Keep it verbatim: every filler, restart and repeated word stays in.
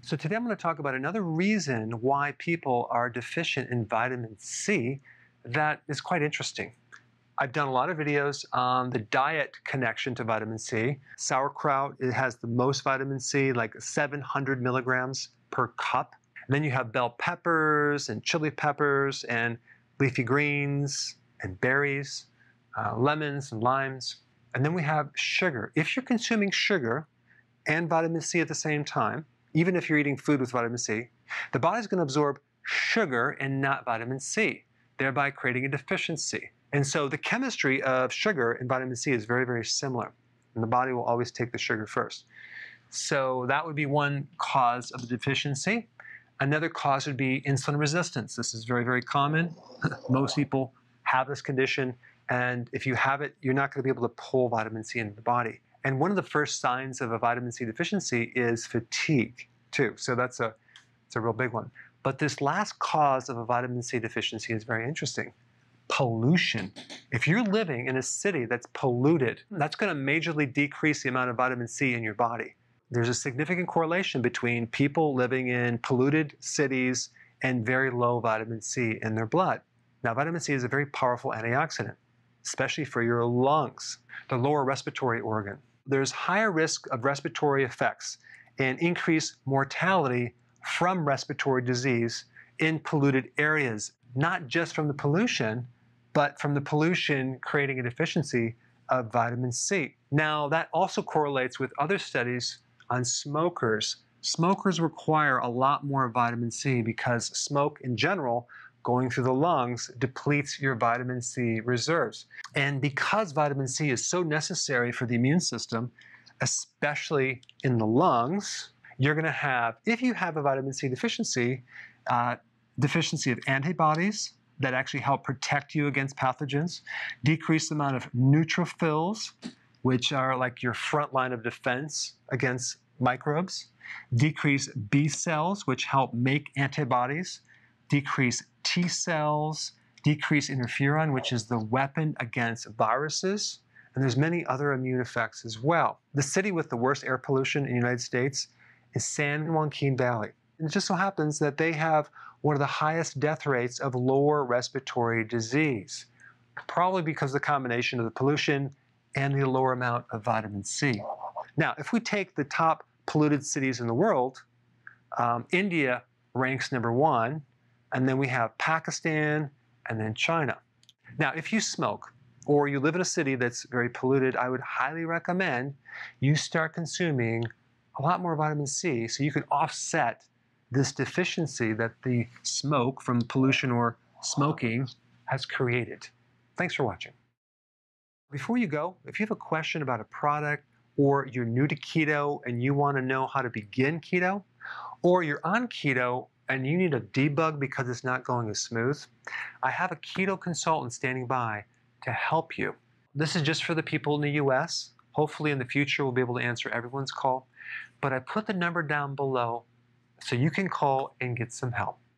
So today I'm going to talk about another reason why people are deficient in vitamin C that is quite interesting. I've done a lot of videos on the diet connection to vitamin C. Sauerkraut, it has the most vitamin C, like seven hundred milligrams per cup. And then you have bell peppers and chili peppers and leafy greens and berries, uh, lemons and limes. And then we have sugar. If you're consuming sugar and vitamin C at the same time, even if you're eating food with vitamin C, the body's going to absorb sugar and not vitamin C, thereby creating a deficiency. And so the chemistry of sugar and vitamin C is very, very similar. And the body will always take the sugar first. So that would be one cause of the deficiency. Another cause would be insulin resistance. This is very, very common. Most people have this condition. And if you have it, you're not going to be able to pull vitamin C into the body. And one of the first signs of a vitamin C deficiency is fatigue, too. So that's a, it's a real big one. But this last cause of a vitamin C deficiency is very interesting. Pollution. If you're living in a city that's polluted, that's going to majorly decrease the amount of vitamin C in your body. There's a significant correlation between people living in polluted cities and very low vitamin C in their blood. Now, vitamin C is a very powerful antioxidant, especially for your lungs, the lower respiratory organ. There's higher risk of respiratory effects and increased mortality from respiratory disease in polluted areas, not just from the pollution, but from the pollution creating a deficiency of vitamin C. Now, that also correlates with other studies on smokers. Smokers require a lot more vitamin C because smoke in general going through the lungs depletes your vitamin C reserves. And because vitamin C is so necessary for the immune system, especially in the lungs, you're going to have, if you have a vitamin C deficiency, uh, deficiency of antibodies that actually help protect you against pathogens, decrease the amount of neutrophils, which are like your front line of defense against microbes, decrease B cells, which help make antibodies, decrease T cells, decrease interferon, which is the weapon against viruses, and there's many other immune effects as well. The city with the worst air pollution in the United States is San Joaquin Valley. And it just so happens that they have one of the highest death rates of lower respiratory disease, probably because of the combination of the pollution and the lower amount of vitamin C. Now, if we take the top polluted cities in the world, um, India ranks number one, and then we have Pakistan, and then China. Now, if you smoke, or you live in a city that's very polluted, I would highly recommend you start consuming a lot more vitamin C so you can offset this deficiency that the smoke from pollution or smoking has created. Thanks for watching. Before you go, if you have a question about a product, or you're new to keto and you want to know how to begin keto, or you're on keto and you need a debug because it's not going as smooth, I have a keto consultant standing by to help you. This is just for the people in the U S. Hopefully in the future we'll be able to answer everyone's call, but I put the number down below so you can call and get some help.